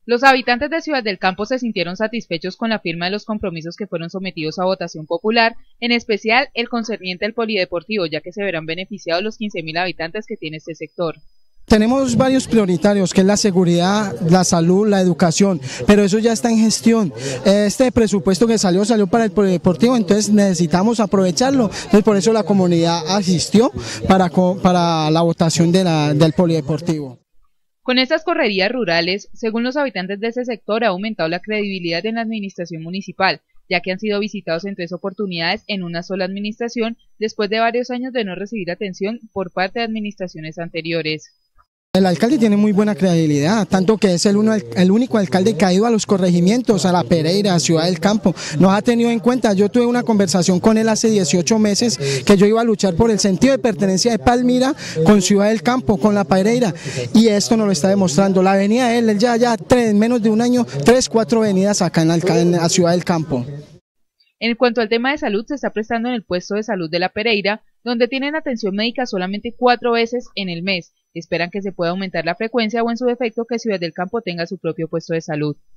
Los habitantes de Ciudad del Campo se sintieron satisfechos con la firma de los compromisos que fueron sometidos a votación popular, en especial el concerniente al polideportivo, ya que se verán beneficiados los 15.000 habitantes que tiene este sector. Tenemos varios prioritarios, que es la seguridad, la salud, la educación, pero eso ya está en gestión. Este presupuesto que salió para el polideportivo, entonces necesitamos aprovecharlo. Entonces por eso la comunidad asistió para la votación del polideportivo. Con estas correrías rurales, según los habitantes de ese sector, ha aumentado la credibilidad en la administración municipal, ya que han sido visitados en 3 oportunidades en una sola administración, después de varios años de no recibir atención por parte de administraciones anteriores. El alcalde tiene muy buena credibilidad, tanto que es el único alcalde que ha ido a los corregimientos, a La Pereira, a Ciudad del Campo. Nos ha tenido en cuenta. Yo tuve una conversación con él hace 18 meses que yo iba a luchar por el sentido de pertenencia de Palmira con Ciudad del Campo, con La Pereira, y esto nos lo está demostrando. La avenida de él ya en menos de un año, 3, 4 avenidas acá en la Ciudad del Campo. En cuanto al tema de salud, se está prestando en el puesto de salud de La Pereira, donde tienen atención médica solamente 4 veces en el mes. Esperan que se pueda aumentar la frecuencia o en su defecto que Ciudad del Campo tenga su propio puesto de salud.